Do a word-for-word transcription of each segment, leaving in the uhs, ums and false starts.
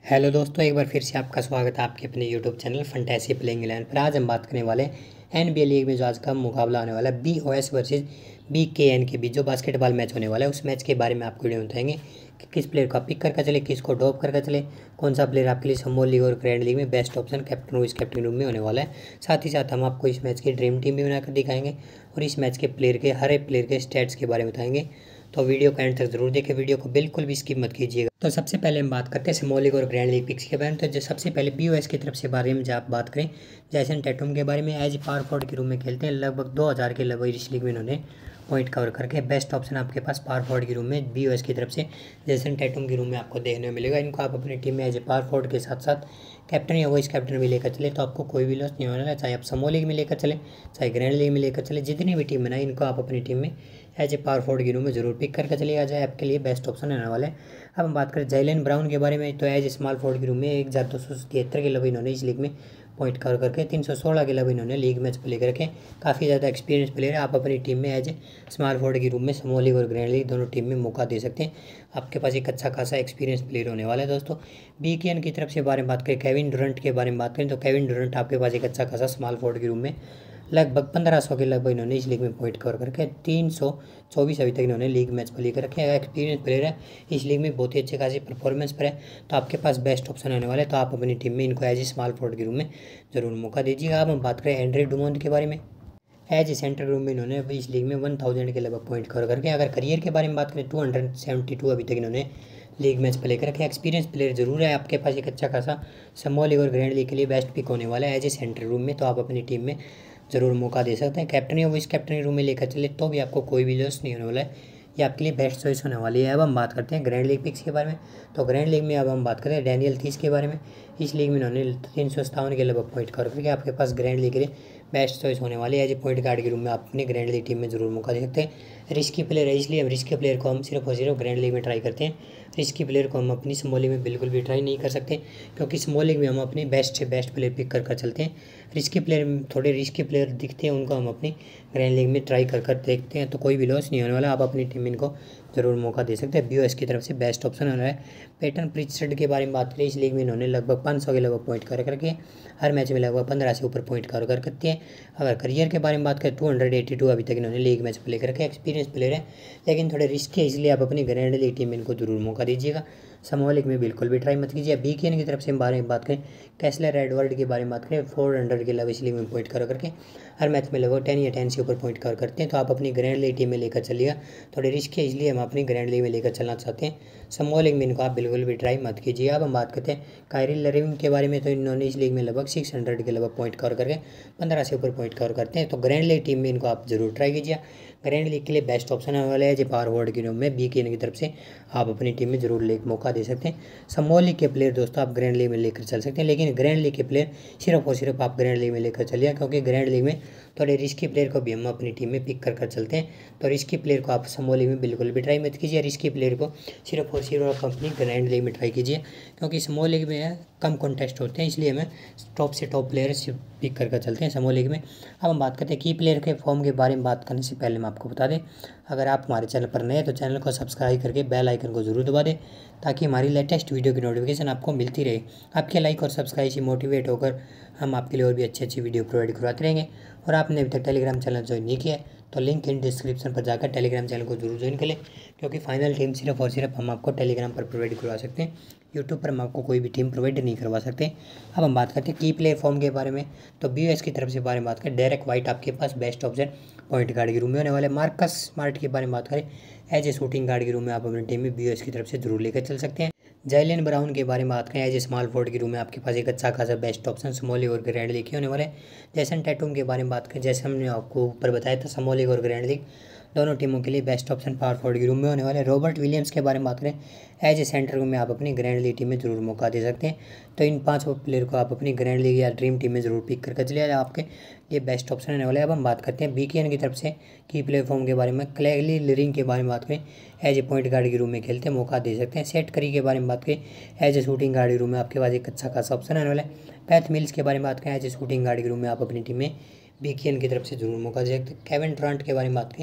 Hello दोस्तों, एक बार फिर से आपका स्वागत है आपके अपने YouTube channel fantasy playing eleven पर। आज हम बात करने वाले एन बी ए लीग में जो आज का मुकाबला होने वाला है B O S versus B K N के बीच जो बास्केटबॉल मैच होने वाला है, उस मैच के बारे में आपको वीडियो में बताएंगे कि किस प्लेयर को आप पिक करके चले, किसको ड्रॉप करके चले, कौन सा प्लेयर आपके लिए स्मॉल लीग और ग्रैंड लीग में best option captain vice captain room में होने वाला है। साथ ही साथ हम आपको इस मैच की ड्रीम टीम भी बनाकर दिखाएंगे और इस मैच के प्लेयर के हर एक प्लेयर के स्टैट्स के बारे में बताएंगे। तो वीडियो को एंड तक जरूर देखें, वीडियो को बिल्कुल भी स्किप मत कीजिएगा। तो सबसे पहले हम बात करते हैं स्मॉल लीग और ग्रैंड लीग पिक्स के बारे में। तो जो सबसे पहले बी ओ एस की तरफ से बारे में जब आप बात करें, जैसन टैटूम के बारे में एज पावर फॉर्वर्ड के रूम में खेलते हैं। लगभग दो हज़ार के लगभग इस लीग में इन्होंने पॉइंट कवर करके बेस्ट ऑप्शन आपके पास पावर फॉर्वर्ड के रूम में बी ओ एस की तरफ से जैसन टैटूम के रूम में आपको देखने को मिलेगा। इनको आप अपनी टीम में एज ए पावर फॉर्वर्ड के साथ साथ कैप्टन या वाइस कैप्टन भी लेकर चले तो आपको कोई भी लॉस नहीं होने वाला। चाहे आप स्मॉल लीग में लेकर चले, चाहे ग्रैंड लीग में लेकर चले, जितनी भी टीम बनाए इनको आप अपनी टीम में एज ए पावर फॉर्वर्ड के रूम में जरूर पिक करके चलिए, आ जाए आपके लिए बेस्ट ऑप्शन होने वाले। अब हम बात करें जैलन ब्राउन के बारे में, तो एज स्मॉल फॉर्वर्ड के रूम में एक हज़ार दो सौ तिहत्तर के लगभग इन्होंने इस लीग में पॉइंट कवर करके तीन सौ सोलह के लगभग इन्होंने लीग मैच प्ले करके काफ़ी ज़्यादा एक्सपीरियंस प्लेयर है। आप अपनी टीम में एज ए स्मॉल फॉर्वर्ड के रूम में स्मॉल लीग और ग्रैंड लीग दोनों टीम में मौका दे सकते हैं। आपके पास एक अच्छा खासा एक्सपीरियंस प्लेयर होने वाला है दोस्तों। बी के एन की तरफ से बारे में बात करें, केविन ड्यूरेंट के बारे में बात करें तो केविन ड्यूरेंट आपके पास एक अच्छा खासा स्मॉल फॉर्वर्ड के रूम में लगभग पंद्रह सौ के लगभग इन्होंने इस लीग में पॉइंट कवर करके तीन सौ चौबीस अभी तक इन्होंने लीग मैच प्ले कर रखे हैं। एक्सपीरियंस प्लेयर है, इस लीग में बहुत ही अच्छे खासी परफॉर्मेंस पर है, तो आपके पास बेस्ट ऑप्शन होने वाले। तो आप अपनी टीम में इनको एज ए स्मॉल फॉर्वर्ड के रूम में जरूर मौका दीजिएगा। अब हम बात करें एंड्रे डुमोंट के बारे में, एज ए सेंटर रूम में इन्होंने इस लीग में वन थाउजेंड के लगभग पॉइंट कवर करके, अगर करियर के बारे में बात करें टू हंड्रेड सेवेंटी टू अभी तक इन्होंने लीग मैच प्ले कर रखे। एक्सपीरियंस प्लेयर जरूर है, आपके पास एक अच्छा खासा स्मॉल लीग और ग्रैंड लीग के लिए बेस्ट पिक होने वाला है एज ए सेंटर रूम में, तो आप अपनी टीम में ज़रूर मौका दे सकते हैं। कैप्टन या वाइस कैप्टन रूम में लेकर चले तो भी आपको कोई भी लॉस नहीं होने वाला है, ये आपके लिए बेस्ट चॉइस होने वाली है। अब हम बात करते हैं ग्रैंड लीग पिक्स के बारे में, तो ग्रैंड लीग में अब हम बात करते हैं डैनियल थीस के बारे में। इस लीग में इन्होंने तीन सौ सत्तावन के लगभग पॉइंट कवर करके आपके पास ग्रैंड लीग के लिए बेस्ट चॉइस होने वाली है। एज ए पॉइंट गार्ड के रूम में आप अपनी ग्रैंड लीग टीम में जरूर मौका दे सकते हैं। रिस्की प्लेयर है, इसलिए हम रिस्की प्लेयर को हम सिर्फ और सिर्फ ग्रैंड लीग में ट्राई करते हैं। रिस्की प्लेयर को हम अपनी स्मॉल लीग में बिल्कुल भी ट्राई नहीं कर सकते, क्योंकि स्मॉल लीग में हम अपनी बेस्ट से बेस्ट प्लेयर पिक कर कर चलते हैं। रिस्की प्लेयर थोड़े रिस्की प्लेयर दिखते हैं, उनको हम अपनी ग्रैंड लीग में ट्राई कर कर देखते हैं, तो कोई भी लॉस नहीं होने वाला। आप अपनी टीम में इनको जरूर मौका दे सकते हैं। बी ओ एस की तरफ से बेस्ट ऑप्शन होना है। पैटर्न प्रिचर्ड के बारे में बात करें, इस लीग में इन्होंने लगभग पाँच सौ के लगभग पॉइंट कर करके हर मैच में लगभग पंद्रह से ऊपर पॉइंट कवर कर करते हैं। अगर करियर के बारे में बात करें टू हंड्रेड एटी टू अभी तक इन्होंने लीग मैच प्ले करके एक्सपीरियंस प्लेयर है, लेकिन थोड़े रिस्क है, इसलिए आप अपनी ग्रैंड लीग टीम में इनको जरूर मौका दीजिएगा। स्मॉल लीग में बिल्कुल भी ट्राई मत कीजिए। बी के एन की तरफ से बारे में बात करें, कैसलर एडवर्ड के बारे में बात करें, फोर हंड्रेड के लगभग इस लीग में पॉइंट कर करके हर मैच में लगभग टेन या टेन से ऊपर पॉइंट कवर करते हैं, तो आप अपनी ग्रैंड लीग टीम में लेकर चलिएगा। थोड़े रिस्क है, इसलिए हम अपनी ग्रैंड लीग में लेकर चलना चाहते हैं। स्मॉल लीग में इनको आप बिल्कुल भी ट्राई मत कीजिए। अब हम बात करते हैं कायरी लविंग के बारे में, तो इन्होंने इस लीग में लगभग सिक्स हंड्रेड के लगभग पॉइंट कवर करके पंद्रह से ऊपर पॉइंट कवर करते हैं, तो ग्रैंड लीग टीम में इनको आप जरूर ट्राई कीजिए। ग्रैंड लीग के लिए बेस्ट ऑप्शन होने वाला है जो पावर फॉरवर्ड के रूम में बी के एन की तरफ से आप अपनी टीम में जरूर लेकर मौका दे सकते हैं। स्मॉल लीग के प्लेयर दोस्तों आप ग्रैंड लीग में लेकर चल सकते हैं, लेकिन ग्रैंड लीग के प्लेयर सिर्फ और सिर्फ आप ग्रैंड लीग में लेकर चलिए, क्योंकि ग्रैंड लीग में थोड़े रिस्की प्लेयर को भी हम अपनी टीम में पिक कर कर चलते हैं। तो रिस्की प्लेयर को आप स्मॉल लीग में बिल्कुल भी ट्राई मत कीजिए। रिस्की प्लेयर को सिर्फ और सिर्फ आप अपनी ग्रैंड लीग में ट्राई कीजिए, क्योंकि स्मॉल लीग में कम कॉन्टेस्ट होते हैं, इसलिए हमें टॉप से टॉप प्लेयर पिक कर कर चलते हैं स्मॉल लीग में। अब हम बात करते हैं की प्लेयर के फॉर्म के बारे में बात करने से पहले मैं आपको बता दें, अगर आप हमारे चैनल पर नए हैं तो चैनल को सब्सक्राइब करके बेल आइकन को जरूर दबा दें, ताकि हमारी लेटेस्ट वीडियो की नोटिफिकेशन आपको मिलती रहे। आपके लाइक और सब्सक्राइब से मोटिवेट होकर हम आपके लिए और भी अच्छी अच्छी वीडियो प्रोवाइड करवाते रहेंगे। और आपने अभी तक टेलीग्राम चैनल ज्वाइन नहीं किया है तो लिंक इन डिस्क्रिप्शन पर जाकर टेलीग्राम चैनल को जरूर ज्वाइन कर लें, क्योंकि फाइनल टीम सिर्फ और सिर्फ हम आपको टेलीग्राम पर प्रोवाइड करवा सकते हैं, यूट्यूब पर हम आपको कोई भी टीम प्रोवाइड नहीं करवा सकते। अब हम बात करते हैं की प्लेयर फॉर्म के बारे में, तो बी ओ एस की तरफ से बारे में बात करें, डेरेक वाइट आपके पास बेस्ट ऑप्शन पॉइंट गार्ड के रूम में होने वाले। मार्कस स्मार्ट के बारे में बात करें, एज ए शूटिंग गार्ड के रूम में आप अपनी टीम में बी ओ एस की तरफ से जरूर लेकर चल सकते हैं। जैलन ब्राउन के बारे में बात करें, एज ए स्मॉल फोर्ड के रूम में आपके पास एक अच्छा खासा बेस्ट ऑप्शन स्मॉल लीग और ग्रैंड लीग के होने वाले। जैसन टैटूम के बारे में बात करें, जैसे हमने आपको ऊपर बताया था स्मॉल लीग और ग्रैंड लीग दोनों टीमों के लिए बेस्ट ऑप्शन पावर फॉरवर्ड के रूम में होने वाले। रॉबर्ट विलियम्स के बारे में बात करें, एज ए सेंटर रूम में आप अपनी ग्रैंड लीग टीम में जरूर मौका दे सकते हैं, तो इन पाँच प्लेयर को आप अपनी ग्रैंड लीग या ड्रीम टीम में जरूर पिक करके चलिए, आपके लिए बेस्ट ऑप्शन होने वाले। अब हम बात करते हैं बी के एन की तरफ से की प्लेटफॉर्म के बारे में। क्लेगली लिरिंग के बारे में बात करें, एज ए पॉइंट गार्ड के रूम में खेलते हैं, मौका दे सकते हैं। सेट करी के बारे में बात करें, एज ए शूटिंग गार्ड के रूम में आपके पास एक अच्छा खासा ऑप्शन होने वाला है। पैथ मिल्स के बारे में बात करें, एज ए शूटिंग गार्ड के रूम में आप अपनी टीम में बी के एन की तरफ से जरूर मौका दे सकते हैं। केविन ड्यूरेंट के बारे में बात करें,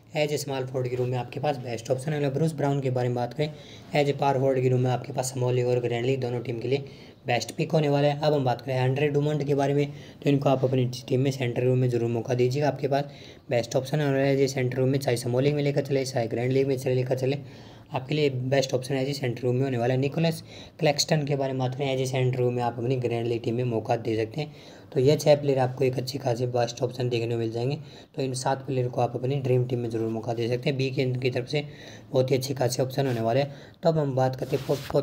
एज ए स्मॉल फॉरवर्ड के रूम में आपके पास बेस्ट ऑप्शन है। ब्रूस ब्राउन के बारे में बात करें, एज ए पावर फॉरवर्ड के रूम में आपके पास स्मॉल लीग और ग्रैंड लीग दोनों टीम के लिए बेस्ट पिक होने वाला है। अब हम बात करें एंड्रे डुमंड के बारे में, तो इनको आप अपनी टीम में सेंटर रूम में जरूर मौका दीजिएगा। आपके पास बेस्ट ऑप्शन है एज ए सेंटर रूम में, चाहे स्मॉल लीग में लेकर चले चाहे ग्रैंड लीग में चले लेकर चले, आपके लिए बेस्ट ऑप्शन है जी सेंटर रूम में होने वाला है। निकोलस क्लैक्सटन के बारे में बात करें, एज ए सेंटर रूम में आप अपनी ग्रैंड लीग टीम में मौका दे सकते हैं। तो ये छः प्लेयर आपको एक अच्छी खासी बेस्ट ऑप्शन देखने को मिल जाएंगे। तो इन सात प्लेयर को आप अपनी ड्रीम टीम में जरूर मौका दे सकते हैं। बी के की तरफ से बहुत ही अच्छी खासी ऑप्शन होने वाले हैं। तो अब हम बात करते हैं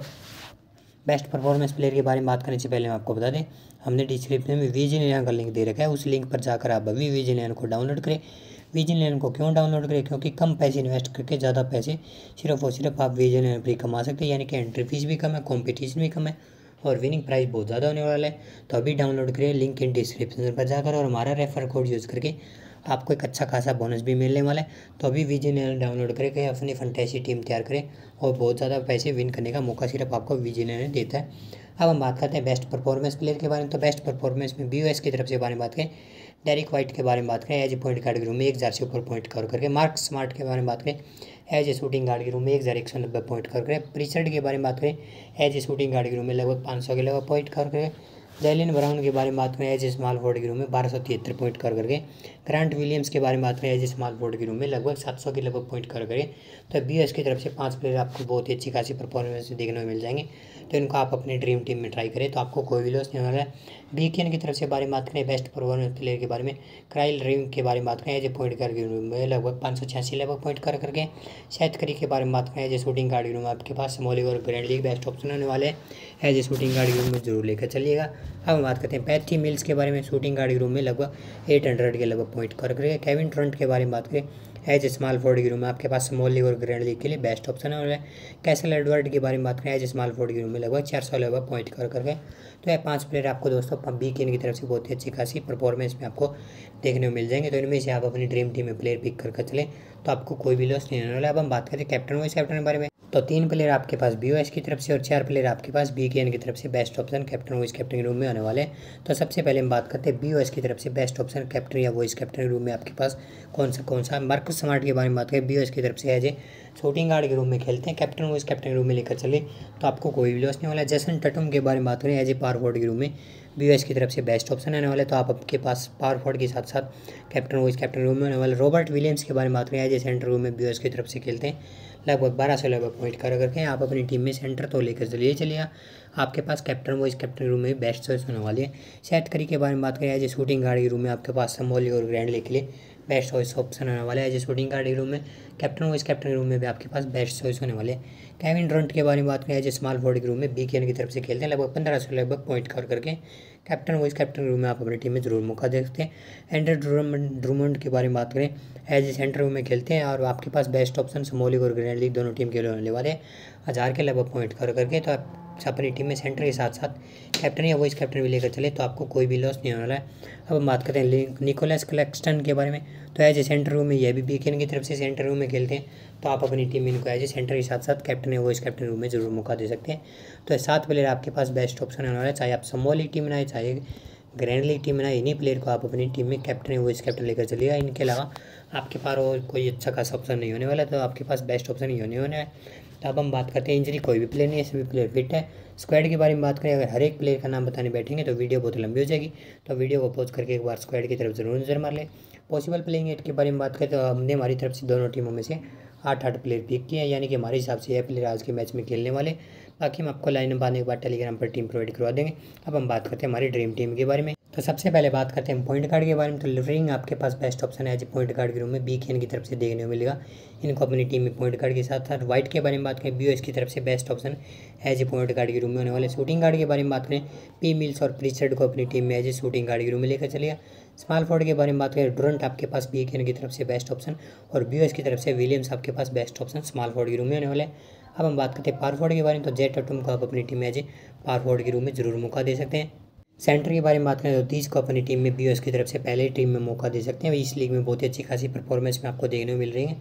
बेस्ट परफॉर्मेंस प्लेयर के बारे में बात करने से पहले मैं आपको बता दें, हमने डिस्क्रिप्शन में विजिलियन का लिंक दे रखा है, उस लिंक पर जाकर आप अभी विजिलियन को डाउनलोड करें। विजिलियन को क्यों डाउनलोड करें? क्योंकि कम पैसे इन्वेस्ट करके ज़्यादा पैसे सिर्फ और सिर्फ आप विजिलियन पर कमा सकते हैं, यानी कि एंट्री फीस भी कम है, कॉम्पिटिशन भी कम है और विनिंग प्राइस बहुत ज़्यादा होने वाला है। तो अभी डाउनलोड करें, लिंक इन डिस्क्रिप्शन पर जाकर, और हमारा रेफर कोड यूज़ करके आपको एक अच्छा खासा बोनस भी मिलने वाला है। तो अभी विजिलियन डाउनलोड करके अपनी फंटेसी टीम तैयार करें और बहुत ज़्यादा पैसे विन करने का मौका सिर्फ आपको विजिलियन देता है। अब हम बात करते हैं बेस्ट परफॉर्मेंस प्लेयर के बारे में। तो बेस्ट परफॉर्मेंस में बीओएस की तरफ से बारे में बात करें, डेरिक वाइट के बारे में बात करें, एज ए पॉइंट गार्ड के रूम में एक हज़ार से ऊपर पॉइंट कवर करके। मार्क स्मार्ट के बारे में बात करें, एज ए शूटिंग गार्ड के रूम में एक हज़ार एक सौ नब्बे पॉइंट कवर करें। प्रीचर्ड के बारे में बात करें, एज ए शूटिंग गार्ड के रूम में लगभग पाँच सौ के लगभग पॉइंट कवर करें। जैलिन ब्राउन के बारे में बात करें, एज ए स्मॉल फोर्ड के रूम में बारह सौ तिहत्तर पॉइंट कर करके। ग्रांट विलियम्स के बारे में बात करें, एज ए स्मॉल फोर्ड के रूम में लगभग सात सौ के लगभग पॉइंट कर करें। तो बीएस की तरफ से पांच प्लेयर आपको बहुत ही अच्छी खासी परफॉर्मेंस देखने को मिल जाएंगे। तो इनको आप अपनी ड्रीम टीम में ट्राई करें तो आपको कोई भी लॉस नहीं होने वाला है। बीकेएन की तरफ से बारे में बात करें, बेस्ट परफॉर्मेंस प्लेयर के बारे में क्राइल रिंग के बारे में बात करें, एज ए पॉइंट गार्ड के रूम में लगभग पाँच सौ छियासी लगभग पॉइंट कर करके। शायद करी के बारे में बात करें, एज ए शूटिंग गार्ड के रूम में आपके पास स्मॉल लीग और ग्रैंड लीग बेस्ट ऑप्शन होने वाले हैं। एज ए शूटिंग गार्ड के रूम में जरूर लेकर चलिएगा। अब हम बात करते हैं पैथी मिल्स के बारे में, शूटिंग गार्ड के रूम में लगभग एट हंड्रेड के लगभग पॉइंट कर करके। केविन ट्रेंट के बारे में बात करें, एज ए स्मॉल फोर्ड के रूम में आपके पास स्मॉल लीग और ग्रैंड लीग के लिए बेस्ट ऑप्शन है। कैसल एडवर्ड के बारे में बात करें, एज ए स्मॉल फोर्ड के रूम में लगभग चार सौ लगभग पॉइंट कर करके। तो ये पांच प्लेयर आपको दोस्तों बीकेएन की तरफ से बहुत ही अच्छी खासी परफॉर्मेंस में आपको देखने को मिल जाएंगे। तो इनमें से आप अपनी ड्रीम टीम में प्लेयर पिक कर चलें तो आपको कोई भी लॉस नहीं होने वाला। अब हम बात करें कैप्टन वाइस कैप्टन के बारे में, तो तीन प्लेयर आपके पास बीओएस की तरफ से और चार प्लेयर आपके पास बीकेएन की तरफ से best option captain vice captain के रूम में होने वाले हैं। तो सबसे पहले हम बात करते हैं बीओएस की तरफ से बेस्ट ऑप्शन कैप्टन या वाइस कैप्टन के रूम में आपके पास कौन सा कौन सा। मार्कस स्मार्ट के बारे में बात करें, बीओएस की तरफ से एज ए शूटिंग गार्ड के रूम में खेलते हैं, कैप्टन वाइस कैप्टन के रूम में लेकर चले तो आपको कोई भी लॉस नहीं वाला। जैसन टटम के बारे में बात करें, एज ए पावर फॉर्वर्ड के रूम में बीओएस की तरफ से बेस्ट ऑप्शन आने वाले, तो आप आपके पास पावर फॉर्वर्ड के साथ साथ कैप्टन वाइस कैप्टन रूम में होने वाले। रॉबर्ट विलियम्स के बारे में बात करें, एज ए सेंटर रूम में बीओएस की तरफ से खेलते हैं, लगभग बारह सौ लगभग पॉइंट कर करके आप अपनी टीम में सेंटर तो लेकर चलिए चलिए आपके पास कैप्टन वाइस कैप्टन रूम में बेस्ट चॉइस होने वाली है। शायद करी के बारे में बात करें, एज ए शूटिंग गार्ड के रूम में आपके पास स्मॉल लीग और ग्रैंड लीग के लिए बेस्ट चॉइस ऑप्शन होने वाला है। एज ए शूटिंग गार्ड के रूम में कैप्टन वाइस कैप्टन के रूम में भी आपके पास बेस्ट चॉइस होने वाले हैं। केविन ड्रंट के बारे में बात करें, एज ए स्मॉल फोर्ड के रूम में बीकेएन की तरफ से खेलते हैं, लगभग पंद्रह सौ लगभग पॉइंट कर करके। कैप्टन वाइस कैप्टन के रूम में आप अपनी टीम में जरूर मौका दे सकते हैं। एंड्रे ड्रुमंड के बारे में बात करें, एज ए सेंटर रूम में खेलते हैं और आपके पास बेस्ट ऑप्शन स्मॉल लीग और ग्रैंड लीग दोनों टीम के लिए होने वाले हज़ार के लगभग पॉइंट कर करके। तो आप अपनी टीम में सेंटर के साथ साथ कैप्टन या वाइस कैप्टन भी लेकर चले तो आपको कोई भी लॉस नहीं होने वाला है। अब हम बात करते हैं निकोलस क्लैक्सटन के बारे में, तो एज ए सेंटर रूम में यह भी बीकेएन की तरफ से सेंटर रूम में खेलते हैं तो आप अपनी टीम में इनको एज ए सेंटर के साथ साथ कैप्टन या वाइस कैप्टन रूम में जरूर मौका दे सकते हैं। तो सात प्लेयर आपके पास बेस्ट ऑप्शन होने वाला है, चाहे आप स्मॉल लीग टीम बनाए चाहे ग्रैंड लीग टीम बनाए, इन्हीं प्लेयर को आप अपनी टीम में कैप्टन या वाइस कैप्टन लेकर चलिएगा। इनके अलावा आपके पास और कोई अच्छा खासा ऑप्शन नहीं होने वाला, तो आपके पास बेस्ट ऑप्शन ही होने होने है। तो अब हम बात करते हैं इंजरी, कोई भी प्लेयर नहीं है, सभी प्लेयर फिट है। स्क्वाड के बारे में बात करें, अगर हर एक प्लेयर का नाम बताने बैठेंगे तो वीडियो बहुत लंबी हो जाएगी, तो वीडियो को पॉज करके एक बार स्क्वाड की तरफ जरूर नजर मार लें। पॉसिबल प्लेइंग एट के बारे में बात करें तो हमने हमारी तरफ से दोनों टीमों में से आठ आठ प्लेयर पिक किए हैं, यानी कि हमारे हिसाब से यह प्लेयर आज के मैच में खेलने वाले। बाकी हम आपको लाइन पाने के बाद टेलीग्राम पर टीम प्रोवाइड करवा देंगे। अब हम बात करते हैं हमारी ड्रीम टीम के बारे में, तो सबसे पहले बात करते हैं पॉइंट गार्ड के बारे में। तो रिंग आपके पास बेस्ट ऑप्शन है, एज पॉइंट गार्ड के रूम में बीकेएन की तरफ से देखने को मिलेगा। इनको अपनी टीम में पॉइंट गार्ड के साथ साथ वाइट के बारे में बात करें, बीओएस की तरफ से best option as a point guard के रूम में होने वाले। शूटिंग गार्ड के बारे में बात करें, पी मिल्स और प्रीचर्ड को अपनी टीम में एज ए शूटिंग गार्ड के रूम में लेकर चलिए। स्मॉल फोर्ड के बारे में बात करें, ड्रंट आपके पास बीकेएन की तरफ से बेस्ट ऑप्शन और बीओएस की तरफ से विलियम्स आपके पास बेस्ट ऑप्शन स्मॉल फोर्ड के रूम में होने वाले। अब हम बात करते हैं पावर फोर्ड के बारे में, तो जेट टटम को आप अपनी टीम में एज ए पावर फोर्ड के रूम में जरूर मौका दे सकते हैं। सेंटर के बारे में बात करें तो तीस को अपनी टीम में बीओएस की तरफ से पहले टीम में मौका दे सकते हैं, इस लीग में बहुत ही अच्छी खासी परफॉर्मेंस में आपको देखने को मिल रही है।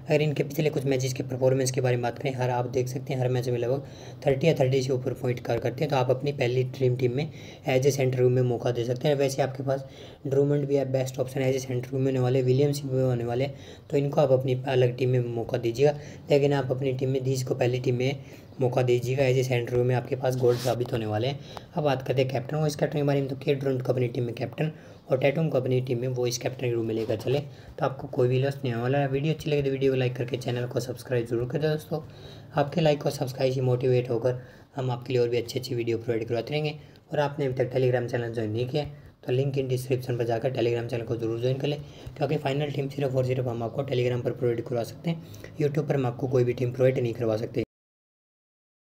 अगर इनके पिछले कुछ मैचेस के परफॉर्मेंस के बारे में बात करें, हर आप देख सकते हैं हर मैच में लगभग थर्टी या थर्टी से ऊपर पॉइंट कर करते हैं। तो आप अपनी पहली ड्रीम टीम में एज ए सेंटर रूम में मौका दे सकते हैं। वैसे आपके पास ड्रूमंड भी है best option as a center room में होने वाले, विलियम्स भी होने वाले, तो इनको आप अपनी अलग टीम में मौका दीजिएगा। लेकिन आप अपनी टीम में दीज को पहली टीम में मौका दीजिएगा एज ए सेंटर रूम में, आपके पास गोल्ड साबित होने वाले हैं। अब बात करते हैं कैप्टन, वो इस कैप्टन के बारे में। तो के ड्रोन को अपनी टीम में कैप्टन और टैटूम को अपनी टीम में वो इस कैप्टन के रूम में लेकर चले, तो आपको कोई भी लॉस नहीं होने वाला है। वीडियो अच्छी लगे तो वीडियो को लाइक करके चैनल को सब्सक्राइब जरूर कर दें दोस्तों। आपके लाइक और सब्सक्राइब से मोटिवेट होकर हम आपके लिए और भी अच्छी अच्छी वीडियो प्रोवाइड करवाते रहेंगे। और आपने अभी तक टेलीग्राम चैनल ज्वाइन नहीं किया तो लिंक इन डिस्क्रिप्शन पर जाकर टेलीग्राम चैनल को जरूर ज्वाइन कर लें, क्योंकि फाइनल टीम सिर्फ और सिर्फ हम आपको टेलीग्राम पर प्रोवाइड करवा सकते हैं। यूट्यूब पर हम आपको कोई भी टीम प्रोवाइड नहीं करवा सकते।